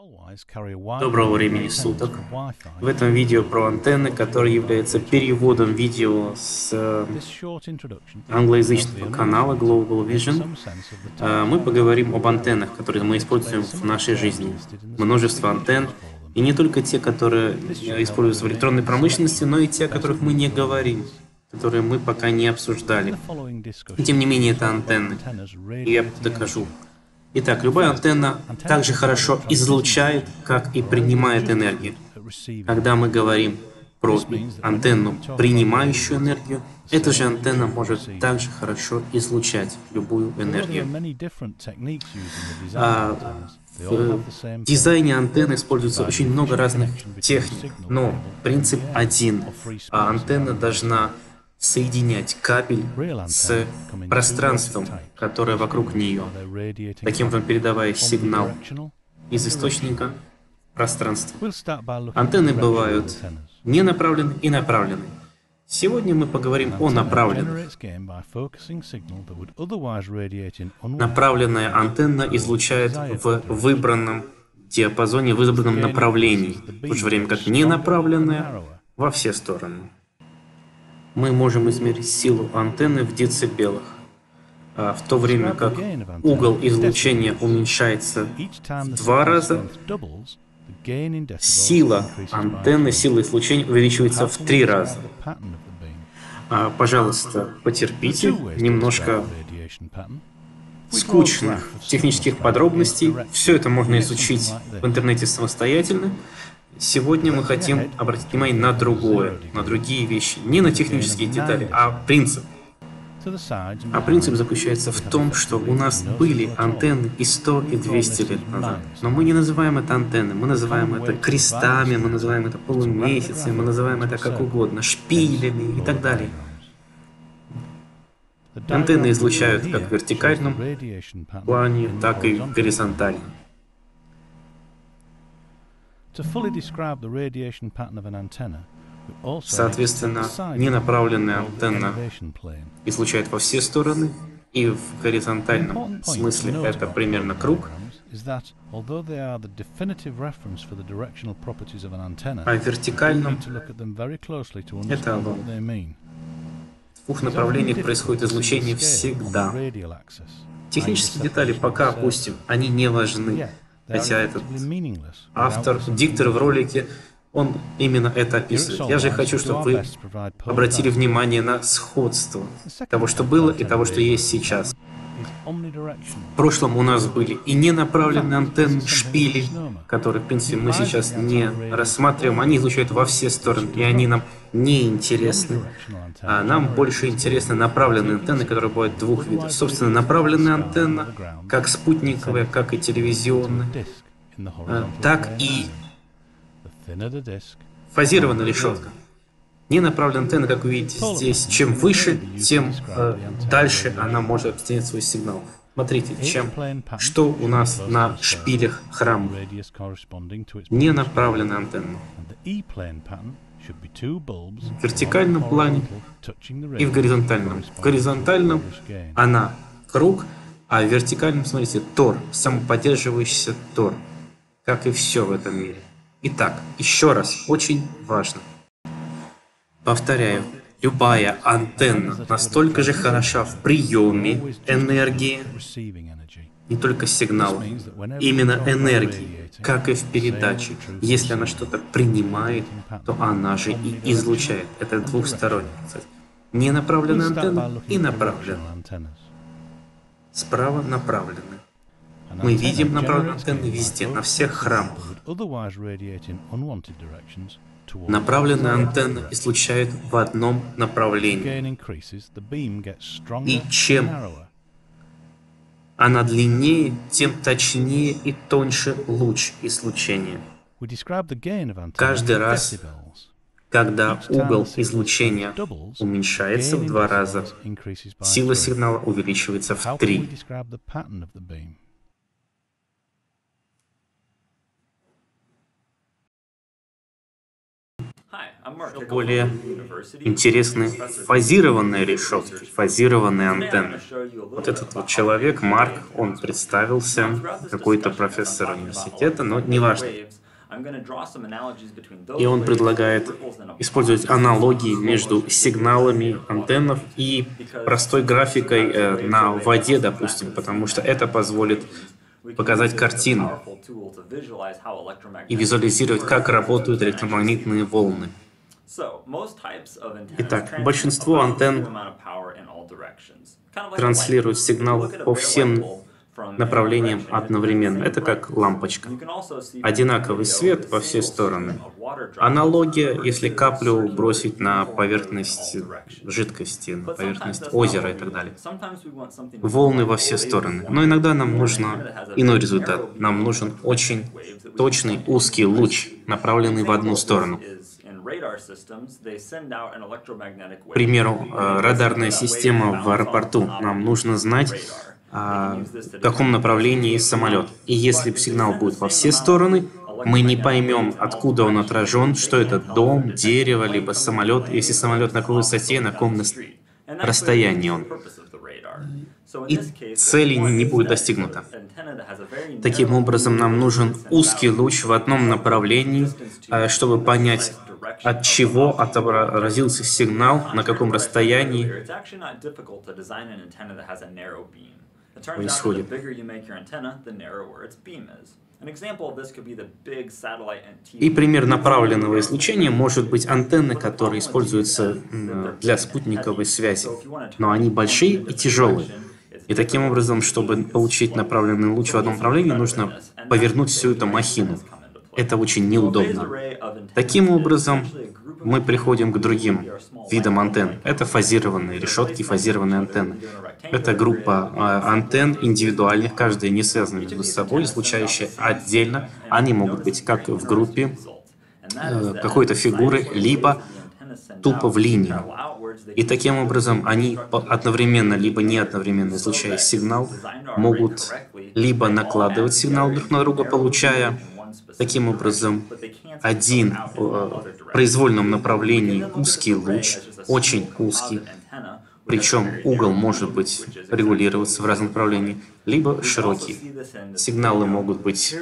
Доброго времени суток. В этом видео про антенны, которые являются переводом видео с англоязычного канала Global Vision, мы поговорим об антеннах, которые мы используем в нашей жизни. Множество антенн, и не только те, которые используются в электронной промышленности, но и те, о которых мы не говорим, которые мы пока не обсуждали. Тем не менее, это антенны, и я докажу. Итак, любая антенна также хорошо излучает, как и принимает энергию. Когда мы говорим про антенну, принимающую энергию, эта же антенна может также хорошо излучать любую энергию. В дизайне антенны используется очень много разных техник, но принцип один. Антенна должна соединять кабель с пространством, которое вокруг нее, таким образом передавая сигнал из источника в пространство. Антенны бывают ненаправлены и направлены. Сегодня мы поговорим о направленных. Направленная антенна излучает в выбранном диапазоне, в выбранном направлении, в то же время как ненаправленная во все стороны. Мы можем измерить силу антенны в децибелах, в то время как угол излучения уменьшается в 2 раза, сила антенны, сила излучения увеличивается в 3 раза. Пожалуйста, потерпите, немножко скучных технических подробностей. Все это можно изучить в интернете самостоятельно. Сегодня мы хотим обратить внимание на другое, на другие вещи. Не на технические детали, а принцип. А принцип заключается в том, что у нас были антенны и 100, и 200 лет назад. Но мы не называем это антенны, мы называем это крестами, мы называем это полумесяцами, мы называем это как угодно, шпилями и так далее. Антенны излучают как в вертикальном плане, так и в горизонтальном. Соответственно, ненаправленная антенна излучает во все стороны, и в горизонтальном смысле это примерно круг, а в вертикальном это овал. В двух направлениях происходит излучение всегда. Технические детали пока опустим, они не важны. Хотя этот автор, диктор в ролике, он именно это описывает. Я же хочу, чтобы вы обратили внимание на сходство того, что было, и того, что есть сейчас. В прошлом у нас были и ненаправленные антенны, шпили, которые, в принципе, мы сейчас не рассматриваем. Они излучают во все стороны, и они нам не интересны. А нам больше интересны направленные антенны, которые бывают двух видов. Собственно, направленная антенна, как спутниковая, как и телевизионная, так и фазированная решетка. Ненаправленная антенна, как вы видите здесь, чем выше, тем дальше она может объяснять свой сигнал. Смотрите, что у нас на шпилях храма. Ненаправленная антенна. В вертикальном плане и в горизонтальном. В горизонтальном она круг, а в вертикальном, смотрите, тор, самоподдерживающийся тор, как и все в этом мире. Итак, еще раз, очень важно. Повторяю, любая антенна настолько же хороша в приеме энергии, не только сигнала, именно энергии, как и в передаче. Если она что-то принимает, то она же и излучает. Это двухсторонний процесс. Ненаправленная антенна и направленная. Справа направленная. Мы видим направленные антенны везде, на всех храмах. Направленная антенна излучает в одном направлении. И чем она длиннее, тем точнее и тоньше луч излучения. Каждый раз, когда угол излучения уменьшается в 2 раза, сила сигнала увеличивается в 3. более интересны фазированные решетки, фазированные антенны. Вот этот вот человек, Марк, он представился, какой-то профессор университета, но неважно. И он предлагает использовать аналогии между сигналами антеннов и простой графикой на воде, допустим, потому что это позволит показать картину и визуализировать, как работают электромагнитные волны. Итак, большинство антенн транслируют сигнал по всем направлениям одновременно. Это как лампочка. Одинаковый свет во все стороны. Аналогия, если каплю бросить на поверхность жидкости, на поверхность озера и так далее. Волны во все стороны. Но иногда нам нужен иной результат. Нам нужен очень точный узкий луч, направленный в одну сторону. К примеру, радарная система в аэропорту. Нам нужно знать, в каком направлении есть самолет. И если сигнал будет во все стороны, мы не поймем, откуда он отражен, что это дом, дерево, либо самолет, если самолет на какой высоте, на каком расстоянии он. И цели не будет достигнута. Таким образом, нам нужен узкий луч в одном направлении, чтобы понять, от чего отразился сигнал, на каком расстоянии происходит. И пример направленного излучения может быть антенны, которые используются для спутниковой связи, но они большие и тяжелые. И таким образом, чтобы получить направленный луч в одном направлении, нужно повернуть всю эту махину. Это очень неудобно. Таким образом, мы приходим к другим видам антенн. Это фазированные решетки, фазированные антенны. Это группа антенн индивидуальных, каждая не связана между собой, излучающие отдельно. Они могут быть как в группе какой-то фигуры, либо тупо в линию. И таким образом они одновременно, либо не одновременно, излучая сигнал, могут либо накладывать сигнал друг на друга, получая таким образом один в произвольном направлении узкий луч, очень узкий, причем угол может быть регулироваться в разном направлении, либо широкий. Сигналы могут быть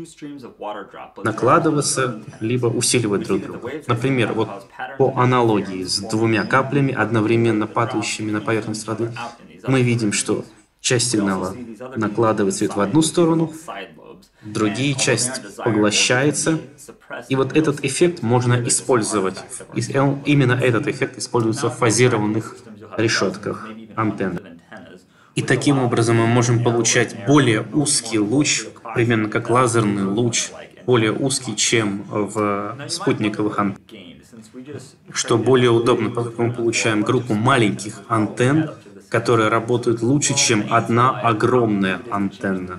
накладываться, либо усиливать друг друга. Например, вот по аналогии с двумя каплями, одновременно падающими на поверхность воды, мы видим, что часть сигнала накладывает свет в одну сторону, другие часть поглощается, и вот этот эффект можно использовать. Именно этот эффект используется в фазированных решетках антенн. И таким образом мы можем получать более узкий луч, примерно как лазерный луч, более узкий, чем в спутниковых антеннах. Что более удобно, поскольку мы получаем группу маленьких антенн, которые работают лучше, чем одна огромная антенна.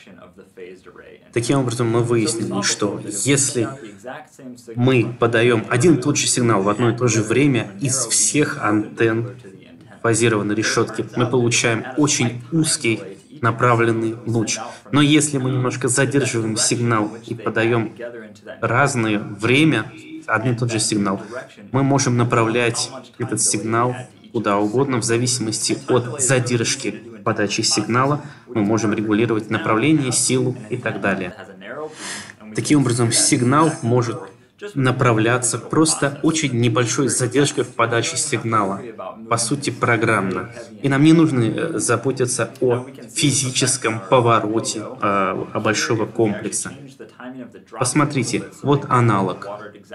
Таким образом, мы выяснили, что если мы подаем один и тот же сигнал в одно и то же время из всех антенн фазированной решетки, мы получаем очень узкий направленный луч. Но если мы немножко задерживаем сигнал и подаем разное время, один и тот же сигнал, мы можем направлять этот сигнал куда угодно, в зависимости от задержки подачи сигнала, мы можем регулировать направление, силу и так далее. Таким образом, сигнал может направляться просто очень небольшой задержкой в подаче сигнала, по сути, программно. И нам не нужно заботиться о физическом повороте большого комплекса. Посмотрите, вот аналог.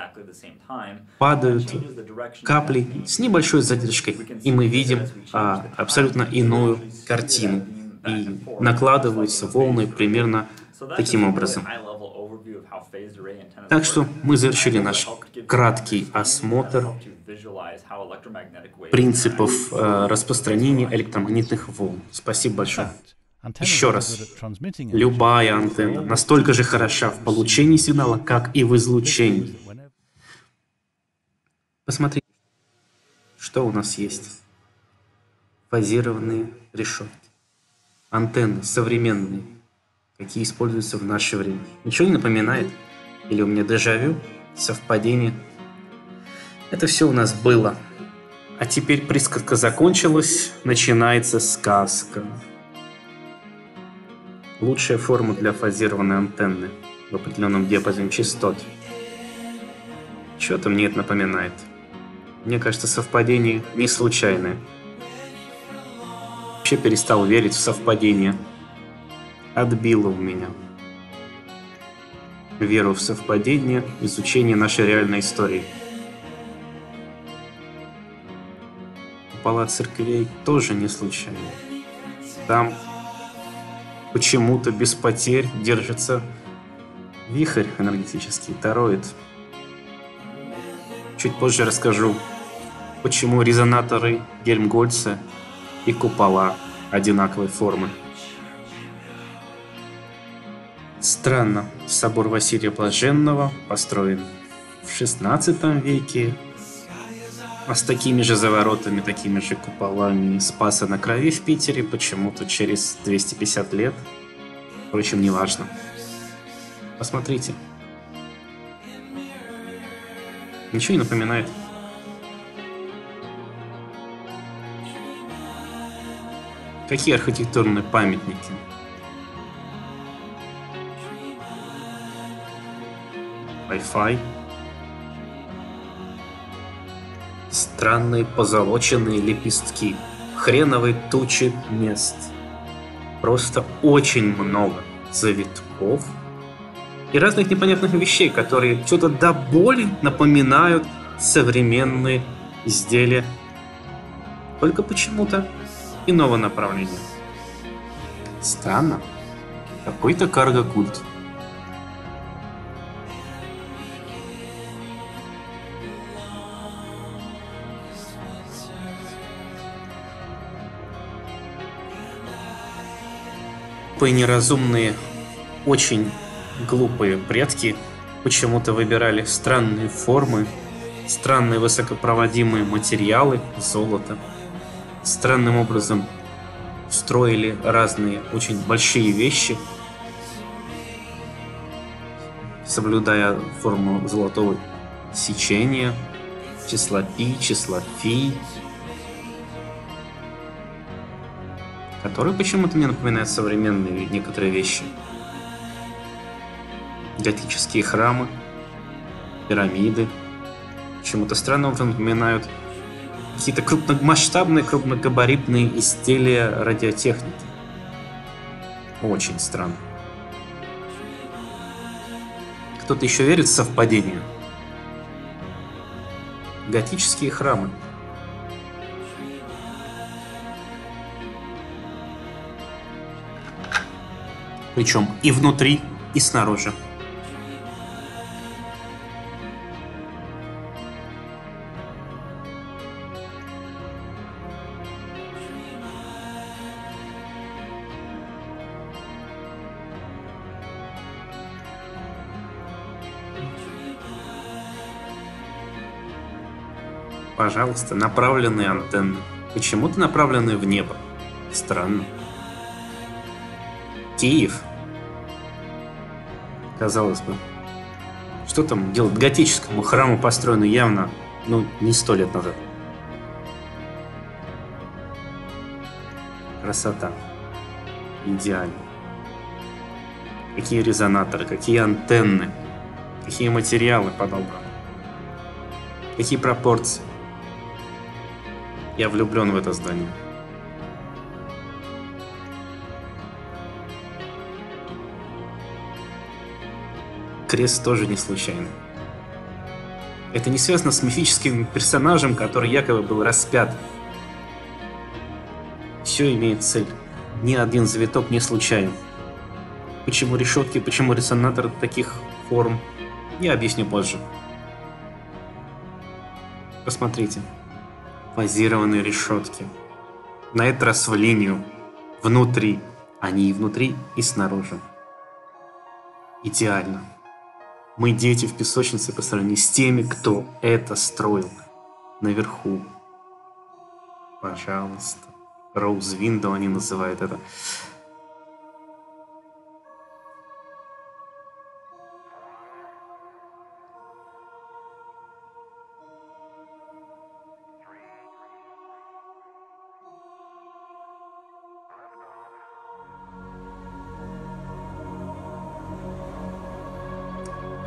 Падают капли с небольшой задержкой, и мы видим абсолютно иную картину. И накладываются волны примерно таким образом. Так что мы завершили наш краткий осмотр принципов распространения электромагнитных волн. Спасибо большое. Еще раз, любая антенна настолько же хороша в получении сигнала, как и в излучении. Посмотрите, что у нас есть. Фазированные решетки. Антенны современные, какие используются в наше время. Ничего не напоминает? Или у меня дежавю? Совпадение? Это все у нас было. А теперь присказка закончилась, начинается сказка. Лучшая форма для фазированной антенны в определенном диапазоне частот. Что-то мне это напоминает. Мне кажется, совпадение не случайное. Вообще перестал верить в совпадение. Отбило у меня веру в совпадение, изучение нашей реальной истории. Купола церквей тоже не случайно. Там почему-то без потерь держится вихрь энергетический, тороид. Чуть позже расскажу, почему резонаторы Гельмгольца и купола одинаковой формы. Странно, собор Василия Блаженного построен в XVI веке, а с такими же заворотами, такими же куполами Спаса на Крови в Питере почему-то через 250 лет. Впрочем, неважно. Посмотрите. Ничего не напоминает. Какие архитектурные памятники? Wi-Fi. Странные позолоченные лепестки. Хреновые тучи мест. Просто очень много завитков и разных непонятных вещей, которые что-то до боли напоминают современные изделия. Только почему-то иного направления. Странно. Какой-то карго-культ. Неразумные, очень глупые предки почему-то выбирали странные формы, странные высокопроводимые материалы, золото. Странным образом строили разные очень большие вещи, соблюдая форму золотого сечения, числа пи, числа фи, которые почему-то мне напоминают современные некоторые вещи. Готические храмы, пирамиды почему-то странным образом напоминают какие-то крупномасштабные, крупногабаритные изделия радиотехники. Очень странно. Кто-то еще верит в совпадение? Готические храмы. Причем и внутри, и снаружи. Пожалуйста, направленные антенны. Почему-то направленные в небо. Странно. Киев. Казалось бы. Что там делать готическому храму, построенному явно, не 100 лет назад. Красота. Идеально. Какие резонаторы, какие антенны, какие материалы подобраны. Какие пропорции. Я влюблен в это здание. Крест тоже не случайный. Это не связано с мифическим персонажем, который якобы был распят. Все имеет цель. Ни один завиток не случайен. Почему решетки, почему резонаторы таких форм, я объясню позже. Посмотрите. Фазированные решетки. На этот раз в линию. Внутри. Они и внутри, и снаружи. Идеально. Мы дети в песочнице по сравнению с теми, кто это строил. Наверху. Пожалуйста. Rose Window они называют это.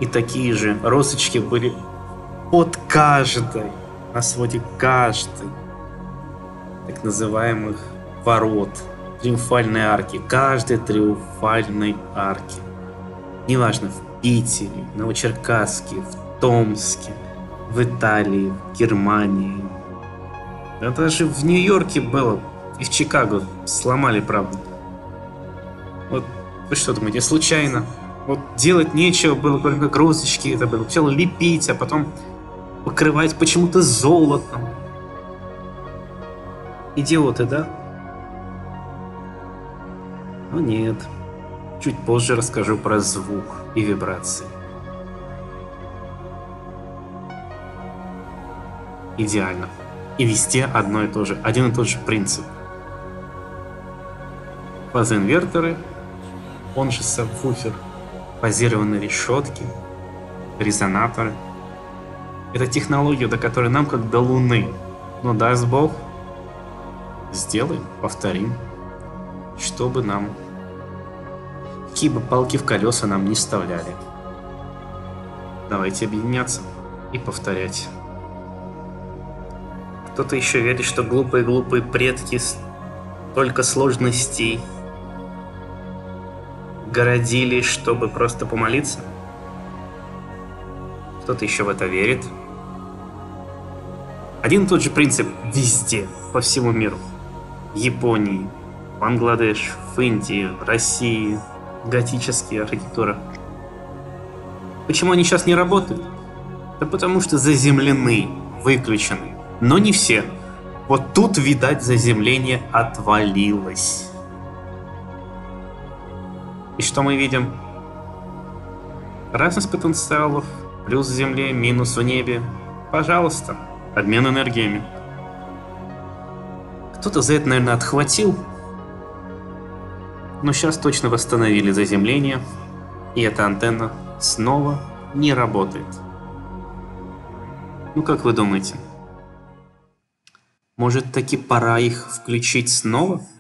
И такие же розочки были под каждой, на своде каждой, так называемых ворот, триумфальной арки, каждой триумфальной арки. Неважно, в Питере, в Новочеркасске, в Томске, в Италии, в Германии. Да даже в Нью-Йорке было, и в Чикаго сломали, правда. Вот вы что думаете, случайно? Вот делать нечего было, только розочки это было. Сначала лепить, а потом покрывать почему-то золотом. Идиоты, да? Но нет. Чуть позже расскажу про звук и вибрации. Идеально. И везде одно и то же, один и тот же принцип. Фазоинверторы, он же сабвуфер, фазированные решетки, резонаторы. Это технология, до которой нам как до Луны. Но даст Бог, сделаем, повторим, чтобы нам какие бы палки в колеса нам не вставляли. Давайте объединяться и повторять. Кто-то еще верит, что глупые предки столько сложностей городили, чтобы просто помолиться. Кто-то еще в это верит. Один и тот же принцип везде, по всему миру. В Японии, Бангладеш, в Индии, в России, готические архитектуры. Почему они сейчас не работают? Да потому что заземлены, выключены. Но не все. Вот тут, видать, заземление отвалилось. И что мы видим? Разность потенциалов, плюс в Земле, минус в небе. Пожалуйста, обмен энергиями. Кто-то за это, наверное, отхватил. Но сейчас точно восстановили заземление, и эта антенна снова не работает. Ну как вы думаете? Может, таки пора их включить снова?